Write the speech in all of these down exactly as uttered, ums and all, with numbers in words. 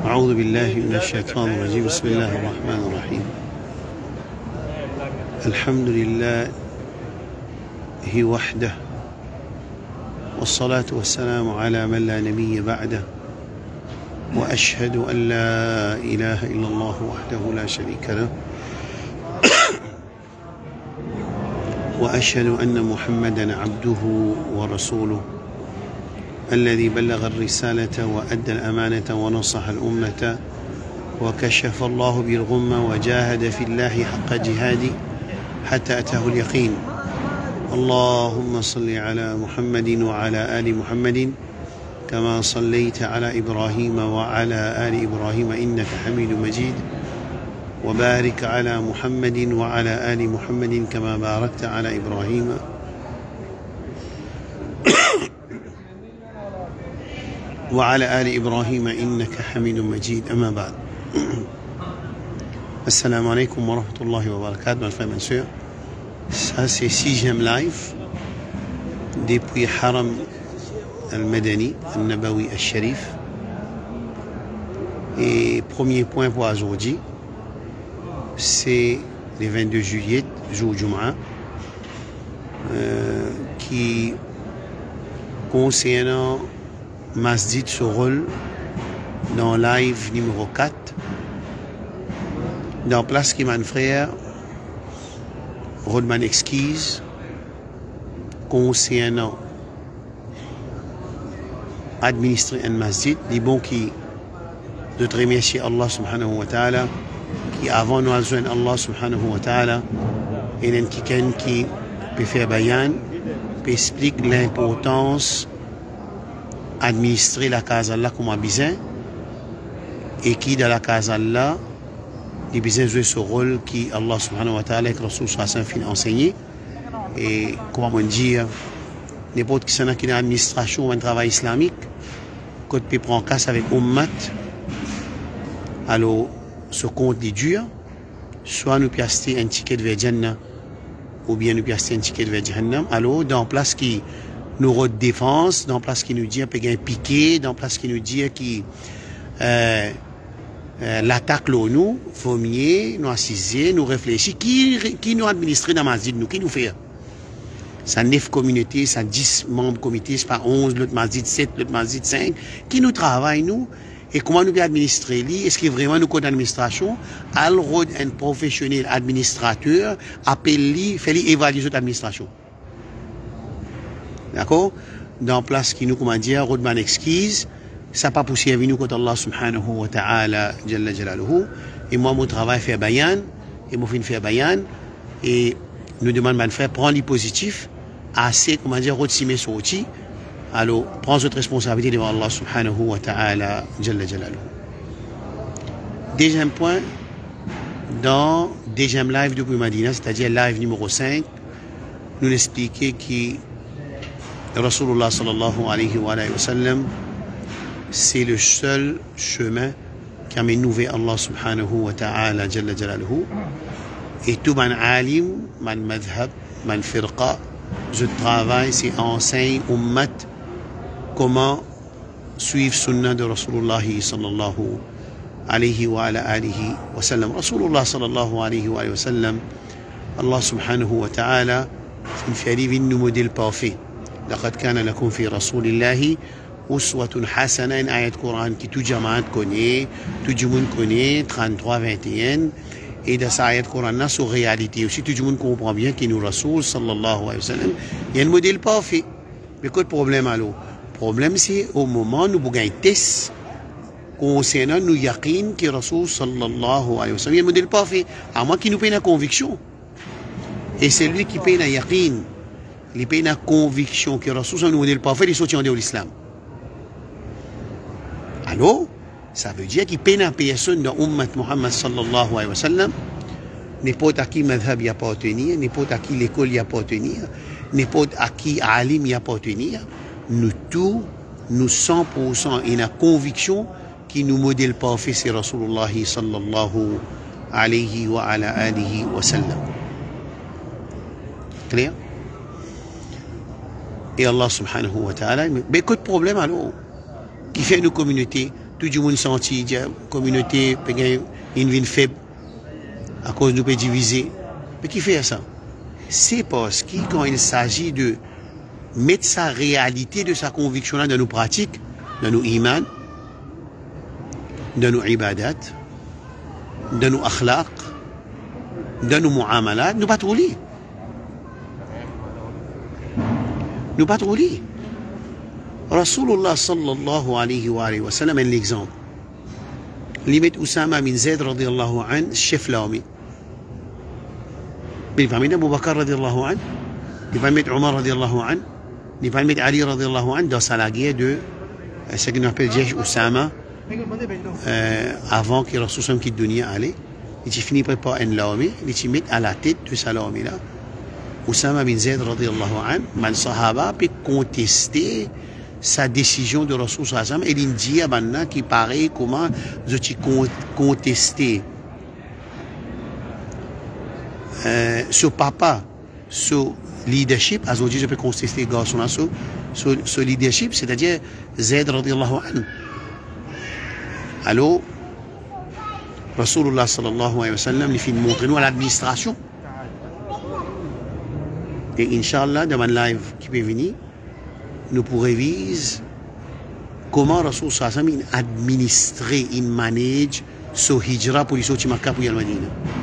أعوذ بالله من الشيطان الرجيم بسم الله الرحمن الرحيم الحمد لله وحده والصلاة والسلام على من لا نبي بعده وأشهد أن لا إله إلا الله وحده لا شريك له وأشهد أن محمدًا عبده ورسوله الذي بلغ الرسالة وأدى الأمانة ونصح الأمة وكشف الله به الغمة وجاهد في الله حق جهاده حتى أتاه اليقين. اللهم صل على محمد وعلى آل محمد كما صليت على إبراهيم وعلى آل إبراهيم إنك حميد مجيد وبارك على محمد وعلى آل محمد كما باركت على إبراهيم وعلى آل إبراهيم إنك حميد مجيد. أما بعد. Assalamu alaikum wa rahmatullahi wa barakatuh, mes frères et mes sœurs. Ça, c'est sixième live depuis Haram al-Madani, al-Nabawi al-Sharif. Et premier point pour aujourd'hui, c'est le vingt-deux juillet, jour Jum'a, euh, qui concernant Masjid ce rôle dans live numéro quatre. Dans place qui mon frère Rodman exquise concernant administrer un masjid, dit bon qui de te remercier Allah subhanahu wa ta'ala qui avant nous a besoin Allah subhanahu wa ta'ala et d'un quelqu'un qui peut faire bayan, peut expliquer l'importance administrer la casa Allah comme un besoin et qui dans la casa Allah il besoin de jouer ce rôle qui Allah subhanahu wa ta'ala et que Rasul sallallahu alayhi wa sallam enseigné. Et comment on dire, n'importe qui s'en a qui est l'administration ou un travail islamique, quand tu prends casse avec Ummat, alors ce compte est dur, soit nous piastons un ticket vers Jannah, ou bien nous piastons un ticket vers Jahannam, alors dans place qui nous redéfense, dans place qui nous dit qu'il y a un piqué, dans place qui nous dit qui euh, Euh, l'attaque là nous, faut mieux nous assiser, nous réfléchir, qui, qui nous administre dans la masjid, nous, qui nous fait? Ça neuf communautés, ça dix membres comité, c'est pas onze, l'autre masjid sept, l'autre masjid cinq, qui nous travaille nous, et comment nous pouvons administrer lui, est-ce que vraiment nous compte administration, alors un professionnel administrateur, appelle lui, fait lui évaluer cette administration. D'accord? Dans place qui nous, comment dire, Rodman exquise, ça pas poussé à nous contre Allah subhanahu wa ta'ala jalla jalaluhu. Et moi mon travail fait bayan et moi fin faire bayan et nous demande mon frère prendre les positifs assez comment dire retimer sorti alors prends votre responsabilité devant Allah subhanahu wa ta'ala jalla jalaluhu. Deuxième point dans deuxième live depuis Madina, c'est-à-dire live numéro cinq, nous expliquer que Rasulullah sallallahu alayhi wa sallam c'est le seul chemin qui a mené vers Allah subhanahu wa ta'ala jalla jalaluhu. Et tout man alim, man madhab, man firqa, je travaille, c'est enseigne ummat comment suivre sunnah de Rasulullah sallallahu alayhi wa ala alihi wa sallam. Rasulullah sallallahu alayhi wa sallam, Allah subhanahu wa ta'ala, c'est une fière nous modèle parfait. لقد كان لكم في رسول الله Uswatun Hasana, une ayat Coran qui tout jamaat connaît, tout le monde connaît, trente-trois vingt et un. Et dans cette ayat Coran, là, sur réalité aussi, tout le monde comprend bien qu'il nous Rasoul, sallallahu alayhi wa sallam, il y a un modèle parfait. Mais quel problème alors? Le problème, c'est au moment où nous avons un test concernant nous yaqin que Rasoul, sallallahu alayhi wa sallam, il y a un modèle parfait. À moins qu'il nous paye la conviction. Et c'est lui qui paye la yaqin, il paye la conviction que Rasoul, c'est un modèle parfait, il sortit de l'islam. Alors, ça veut dire qu'il peine à personne dans Ummat Muhammad sallallahu alayhi wa sallam, n'importe à qui madhab y appartenir, n'importe à qui l'école y appartenir, n'importe à qui alim y appartenir, nous tous, nous cent pour cent, et la conviction qui nous modèle parfait, c'est Rasulullah sallallahu alayhi wa ala alihi wa sallam. Clair? Et Allah subhanahu wa ta'ala, mais quel problème alors? Qui fait nos communautés, tout le monde senti, la communauté, une vie faible, à cause de nous diviser. Mais qui fait ça? C'est parce que quand il s'agit de mettre sa réalité de sa conviction là dans nos pratiques, dans nos iman, dans nos ibadat, dans nos akhlaq, dans nos muamalat, nous pas trop liés. Nous pas trop liés. Rasulullah sallallahu alayhi wa alayhi wa sallam un exemple. Limite Oussama bin Zaid radiyallahu an, chef l'armée. Mais il va mettre Abu Bakr radiyallahu an, il va mettre Omar radiyallahu an, il va mettre Ali radiyallahu an dans sa guerre de ce qu'on appelle Jaish Oussama euh, avant que Rasul quitte dunya allait. Il finit par préparer une l'armée, il met à la tête de sa armée là. Oussama bin Zaid radiyallahu an, mal sahaba peut contester sa décision de Rasul sallallahu alayhi wa sallam et il dit à Banna qui paraît comment je t'ai contesté euh, ce papa, ce leadership, aujourd'hui je peux contester garçon ce, ce, ce leadership, c'est-à-dire Zaid radiyallahu an. Alors, Rasulullah sallallahu alayhi wa sallam il fait montrer nous à l'administration. Et Inch'Allah, dans un live qui peut venir, nous pourrons réviser comment Rasul sallallahu alayhi wa sallam administre, il manage ce hijra pour les sortir de Makkah pour y aller à Medina.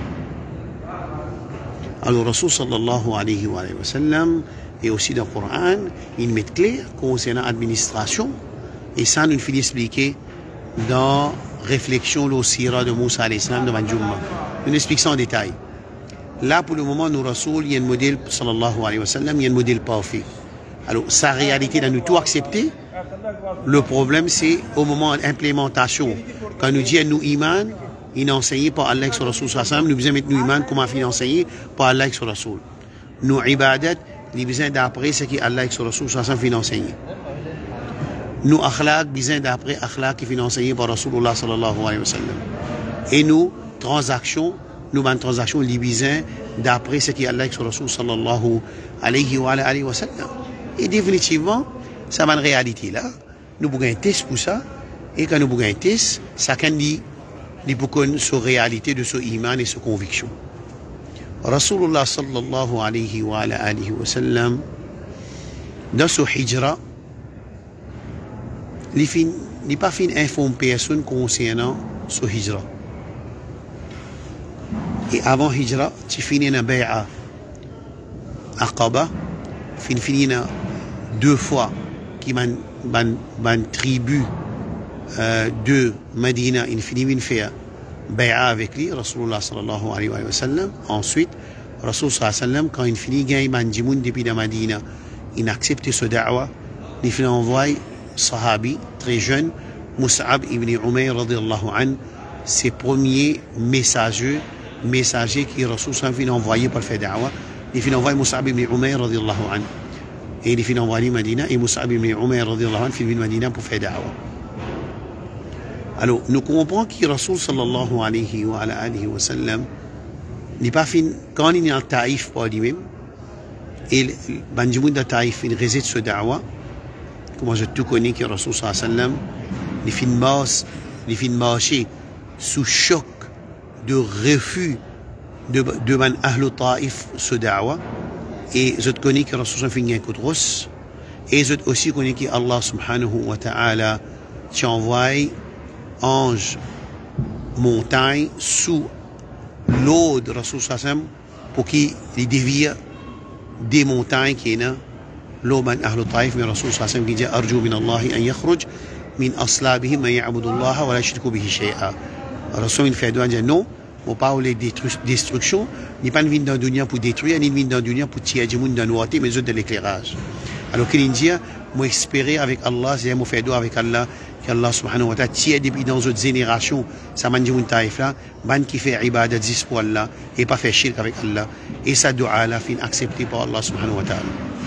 Alors Rasul sallallahu alayhi wa sallam et aussi dans le Coran, il met clair concernant l'administration et ça nous finit expliquer dans réflexion le sira de Moussa alayhi salam de Manjouma. Nous expliquons ça en détail. Là pour le moment nous Rasul, il y a un modèle sallallahu alayhi wa sallam, il y a un modèle parfait. Alors sa réalité là nous tout accepter. Le problème c'est au moment de l'implémentation. Quand nous disons nous iman, il enseigne par Allah sur Rasul sallallahu alayhi wa sallam, nous besoin mettre nous iman comment il enseigner par Allah sur Rasul. Nous ibadat, nous besoin d'après ce qui Allah sur Rasul sallallahu alayhi wa sallam enseigner. Nous akhlaq, besoin d'après akhlaq qui est enseigné par Rasulullah sallallahu alayhi wa sallam. Et nous transactions, nous avons transactions les besoin d'après ce qui Allah sur Rasul sallallahu alayhi wa sallam. Et définitivement, ça va une réalité là. Nous avons un test pour ça. Et quand nous avons un test, ça can dit pour connaître sa réalité de ce iman et sa conviction. Rasulullah sallallahu alayhi wa sallam, dans ce hijra, il n'est pas fin informer personne concernant ce hijra. Et avant hijra, tu finis une bay'a Aqaba, fin fini deux fois qui ban ban ban tribu euh, de Medina, il finit une faire bay'a avec lui, Rasulullah sallallahu alayhi wa sallam. Ensuite, Rasul sallallahu alayhi wa sallam, quand il finit gagne ban jimoun depuis la Medina, il accepte ce da'wa, il finit envoyer sahabi très jeune, Mus'ab ibn Umayr radiyallahu an, ses premiers messagers, messagers qui Rasul sallallahu alayhi wa sallam envoyé pour faire da'wa. Il finit envoyer Mus'ab ibn Umayr radiyallahu an. Et il finit envoyer Medina et Mus'ab ibn Umayr radiyallahu an finit Medina pour faire da'wa. Alors, nous comprenons que Rasul sallallahu alayhi wa alayhi wa sallam n'est pas fin, quand il est en Taïf par lui-même, et Banjimoun de Taïf, il réside ce da'wa, comment je tout connais que Rasul sallallahu alayhi wa sallam, il fin marche, il fin marcher sous choc de refus de, de man Ahlu Taïf ce da'wa, et je connais que Rasul sallallahu alayhi wa sallam fin un coup de rosse, et je aussi connais que Allah subhanahu wa ta'ala t'envoie ange montagne sous l'eau de Rasul sallallahu alayhi wa sallam pour qu'il dévie des montagnes qui est là l'eau man Ahlu Taïf, mais Rasul sallallahu alayhi wa sallam qui dit arju min Allah an yakhruj min aslabihim man ya'budu Allah wa la yushriku bihi shay'a. Rasul il fait doit dire non, on parle de destruction, ni pas une dans le dunya pour détruire, ni une dans le dunya pour tirer du monde dans le mais de l'éclairage. Alors qu'il dit moi espérer avec Allah, c'est moi faire doigt avec Allah. Allah subhanahu wa ta'ala tient depuis dans une génération ça m'a dit mon taïf là ban qui fait ibadat dix pour Allah et pas faire shirk avec Allah et ça doua là fin accepté par Allah subhanahu wa ta'ala.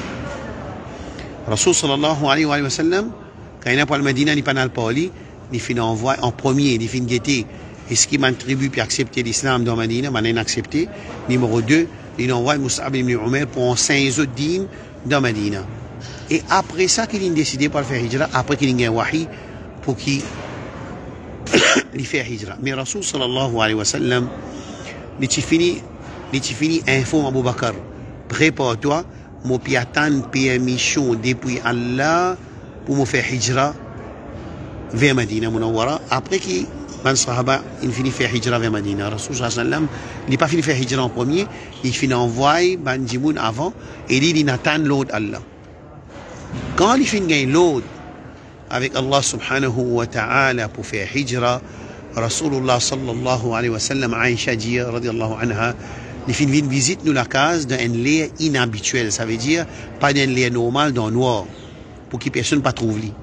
Rasul sallallahu alayhi wa sallam quand il est pour le Medina il pas dans le pali il fin envoie en premier il fin guetter est-ce qu'il m'a tribu puis accepter l'islam dans Medina m'a accepté. Numéro deux il envoie Mus'ab ibn Umayr pour cinq autres dîmes dans Medina et après ça qu'il a décidé pour faire hijra après qu'il a un wahi pour qu'il il fait hijra. Mais Rasul sallallahu alayhi wa sallam, il fini, il fini info Abu Bakr. Prépare-toi, mon piatan permission depuis Allah pour me faire hijra vers Medina Munawwara. Après qu'il ban sahaba, il finit faire hijra vers Medina. Rasul sallallahu alayhi wa sallam, il n'a pas fini faire hijra en premier, il finit envoyer ban Jimoun avant et il dit n'attend l'autre Allah. Quand il finit gagner l'autre avec Allah subhanahu wa ta'ala pour faire hijra, Rasulullah sallallahu alayhi wa sallam, Aïcha dit, radiallahu anha, il fait une visite nous la case d'un lieu inhabituel, ça veut dire pas d'un lieu normal, dans le noir, pour que personne ne pas trouve lui.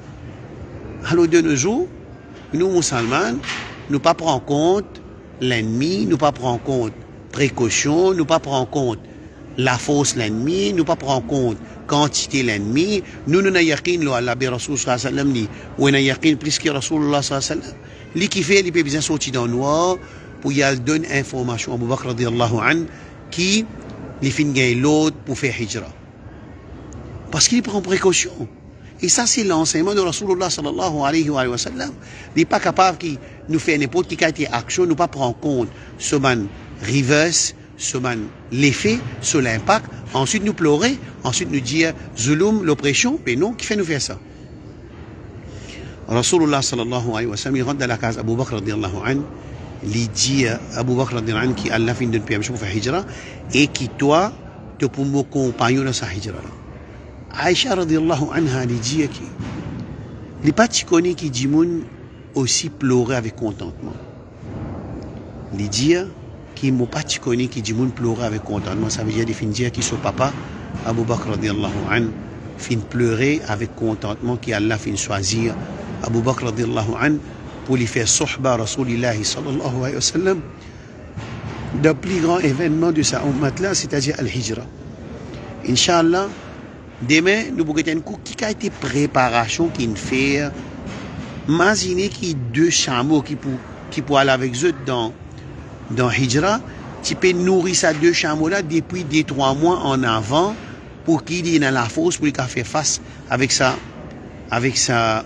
Alors de nos jours, nous musulmans, nous pas prendre en compte l'ennemi, nous pas prendre en compte précaution, nous pas prendre en compte la force l'ennemi, nous pas prendre en compte quantité l'ennemi. Nous nous n'avons yaqin lo Allah bi Rasul sallallahu alayhi wa sallam ni, ou n'a yaqin plus que Rasulullah sallallahu alayhi wa sallam. Lui qui fait, il peut bien sortir dans le noir pour y aller donner information à Abu Bakr radiallahu anhu qui lui fait gagner l'autre pour faire hijra. Parce qu'il prend précaution. Et ça, c'est l'enseignement de Rasulullah sallallahu alayhi wa sallam. Il n'est pas capable de nous faire n'importe quelle action, nous pas prendre en compte ce man reverse, ce man l'effet, sur l'impact. Ensuite, nous pleurer, ensuite nous dire zulum, l'oppression. Mais non, qui fait nous faire ça? Rasulullah sallallahu alayhi wa sallam, il rentre dans la case Abu Bakr radiallahu anhu, il dit à Abu Bakr radiallahu anhu qui Allah fait une permission pour faire hijra et qui toi, te pour mon compagnon dans sa hijra. Aïcha radiallahu anha, il dit qu'il n'est pas tu connais qui dit moun aussi pleurer avec contentement. Il dit qu'il n'est pas tu connais qui dit moun pleurer avec contentement. Ça veut dire qu'il dit qu'il son papa, Abu Bakr radiallahu anhu, fin pleurer avec contentement qu'Allah fin choisir Abu Bakr radiallahu anhu pour lui faire sohba Rasulillahi sallallahu alayhi wa sallam le plus grand événement de sa ummat là, c'est-à-dire Al-Hijra. Inch'Allah, demain, nous pourrons une coup qui a été préparation qui nous fait. Imaginez qu'il y a deux chameaux qui pour, qui pour aller avec eux dans, dans Hijra. Tu peux nourrir ces deux chameaux là depuis deux, trois mois en avant pour qu'il ait dans la force, pour qu'il faire face avec sa, avec sa,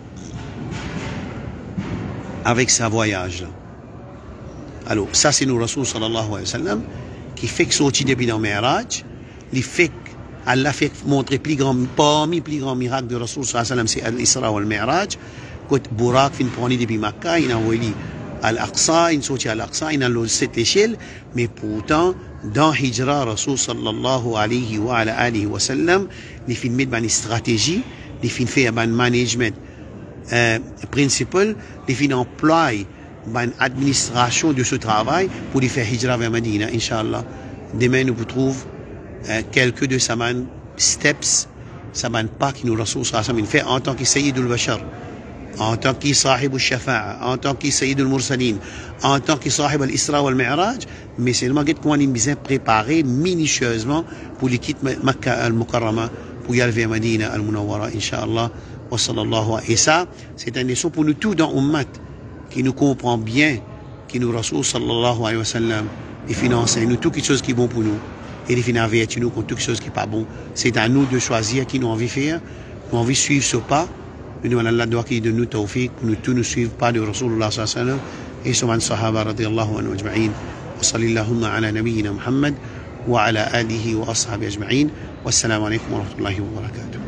avec sa voyage. Alors, ça c'est nous, Rasul sallallahu alayhi wa sallam, qui fait que sortir depuis dans le Mi'raj, il fait Allah fait montrer plus grand, parmi plus grand miracle de Rasul sallallahu alayhi wa sallam, c'est l'Isra ou le Mi'raj. Quand Burak fin prendre depuis Makkah, il a envoyé à l'Aqsa, il sorti à l'Aqsa, il a enlevé cette échelle, mais pourtant, dans Hijra, Rasul sallallahu alayhi wa alihi wa sallam, il fait une stratégie, il fait un management euh, principal, il fait un emploi, une administration de ce travail pour lui faire Hijra vers Medina, Inch'Allah. Demain, nous vous trouvons euh, quelques de ces steps, ces pas qui nous Rasul sallallahu alayhi wa sallam fait en tant que Sayyidul Bashar, en tant que Sahib al-Shafa'a, en tant que Sayyid al-Mursalin, en tant que Sahib al-Isra wal Mi'raj, mais seulement qu'on a bien préparé minutieusement pour les quitter Makkah al-Mukarrama, pour y aller vers Medina al-Munawwara, Inch'Allah, wa sallallahu. Et ça, c'est un leçon pour nous tous dans Ummat, qui nous comprend bien, qui nous Rasul sallallahu alayhi wa sallam, et finance nous tout quelque chose qui est bon pour nous, et il finit avertir nous contre quelque chose qui n'est pas bon. C'est à nous de choisir qui nous envie de faire, nous envie de suivre ce pas. Nous demandons Allah doit qu'il donne nous tawfiq pour nous tous nous suivre pas de Rasulullah sallallahu alayhi wa sallam et son sahaba radiyallahu anhu ajma'in. Wa sallallahu ala nabiyyina Muhammad wa ala alihi wa ashabi ajma'in. Wassalamu alaykum wa rahmatullahi wa barakatuh.